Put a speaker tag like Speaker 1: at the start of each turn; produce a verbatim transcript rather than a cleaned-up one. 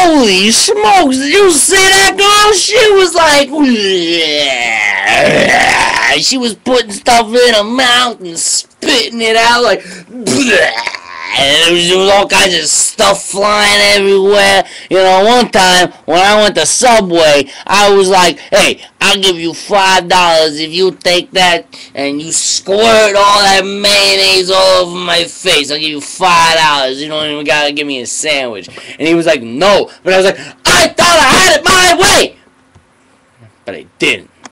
Speaker 1: Holy smokes, did you see that girl? She was like, she was putting stuff in her mouth and spitting it out like, and there was, there was all kinds of stuff flying everywhere. You know, one time when I went to Subway, I was like, hey, I'll give you five dollars if you take that and you squirt all that mayonnaise all over my face. I'll give you five dollars. You don't even gotta give me a sandwich. And he was like, no. But I was like, I thought I had it my way. But I didn't.